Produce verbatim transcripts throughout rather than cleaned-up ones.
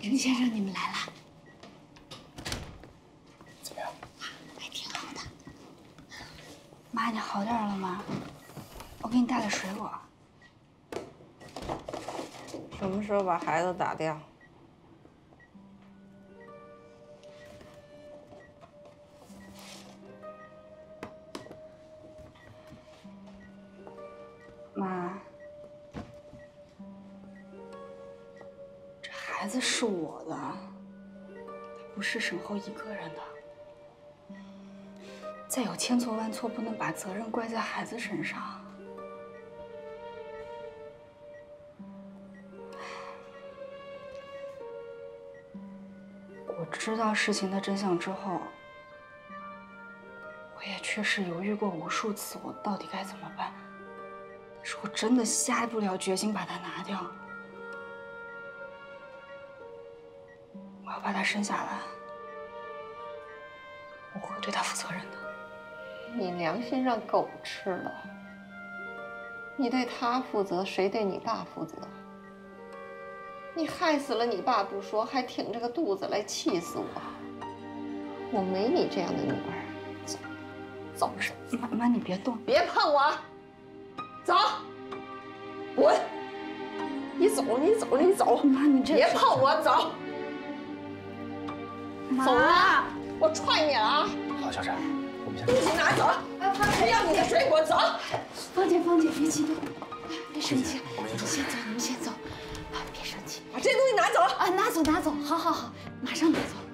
林先生，你们来了。 怎么样？ 还挺好的。妈，你好点了吗？我给你带了水果。 什么时候把孩子打掉？ 妈，这孩子是我的，他不是沈后一个人的。再有千错万错，不能把责任怪在孩子身上。我知道事情的真相之后，我也确实犹豫过无数次，我到底该怎么办。但是我真的下不了决心把它拿掉。我要把他生下来，我会对他负责任的。 你良心让狗吃了，你对他负责，谁对你爸负责？你害死了你爸不说，还挺着个肚子来气死我。我没你这样的女儿。走，走着。 妈妈，你别动， 别碰我。走，滚！你走，你走，你走。 妈，你这别碰我，走。走啊！我踹你了啊！ 好，小婵，我们先东西拿走。谁要你的水果？走。 芳姐，芳姐，别激动，别生气， 我们你先走，你先走，啊，别生气。 把这些东西拿走。 啊，拿走，拿走，好好好，马上拿走。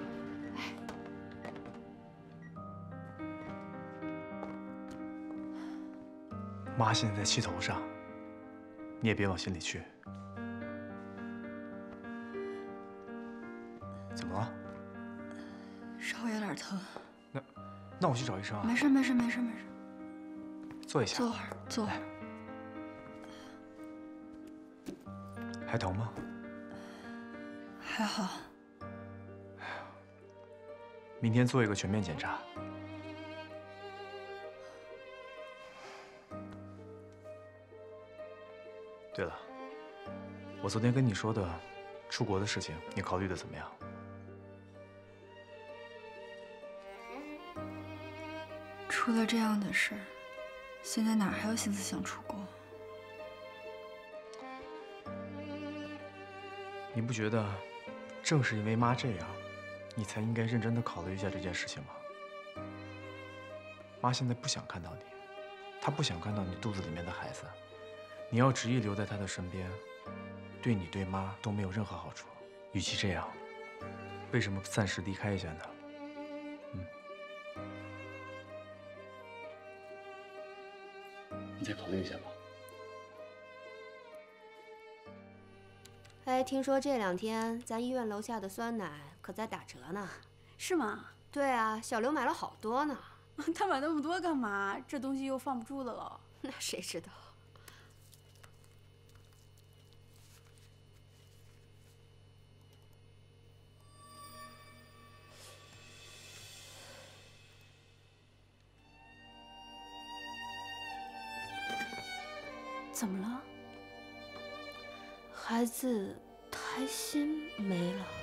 妈现在在气头上，你也别往心里去。怎么了？ 稍微有点疼。 那，那我去找医生啊。 没事，没事，没事，没事。 坐一下。 坐会儿，坐会儿。 还疼吗？ 还好。 明天做一个全面检查。对了，我昨天跟你说的出国的事情，你考虑的怎么样？ 出了这样的事儿，现在哪还有心思想出国？ 你不觉得，正是因为妈这样，你才应该认真的考虑一下这件事情吗？妈现在不想看到你，她不想看到你肚子里面的孩子。你要执意留在她的身边，对你对妈都没有任何好处。与其这样，为什么不暂时离开一下呢？嗯。你再考虑一下吧。 哎，听说这两天咱医院楼下的酸奶可在打折呢。 是吗？ 对啊，小刘买了好多呢。 他买那么多干嘛？这东西又放不住的了。 那谁知道？ 怎么了？ 孩子胎心没了。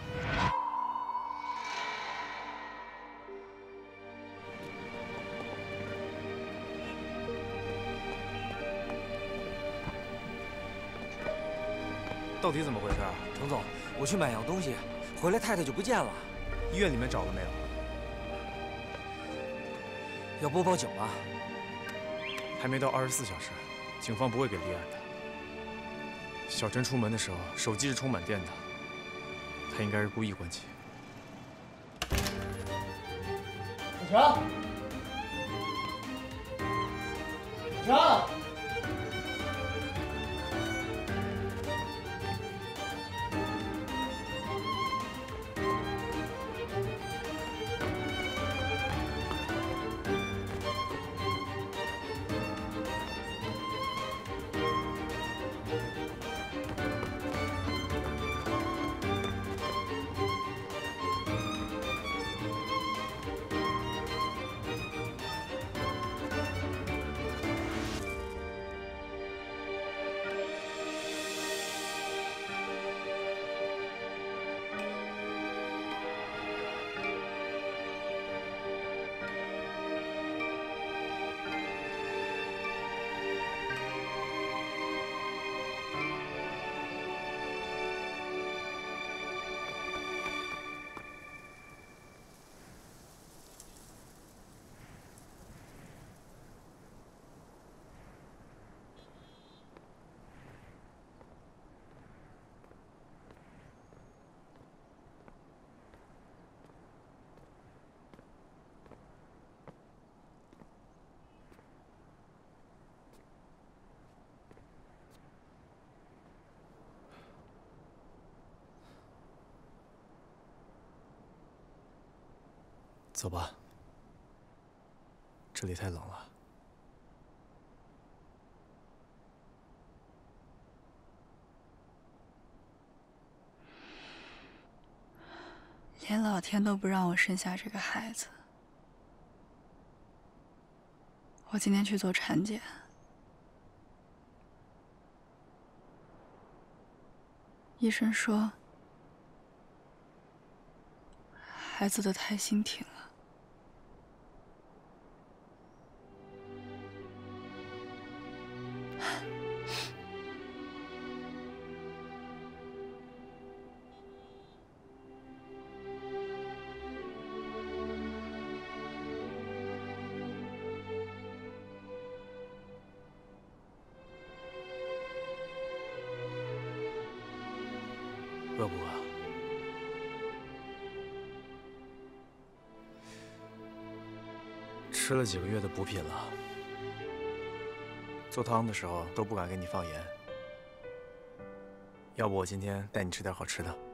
到底怎么回事啊？程总，我去买样东西，回来太太就不见了。 医院里面找了没有？ 要不报警吧？ 还没到二十四小时，警方不会给立案的。小陈出门的时候，手机是充满电的，他应该是故意关机。 小陈，小陈。 走吧，这里太冷了。 连老天都不让我生下这个孩子，我今天去做产检，医生说孩子的胎心停了。 饿不饿？吃了几个月的补品了，做汤的时候都不敢给你放盐。要不我今天带你吃点好吃的。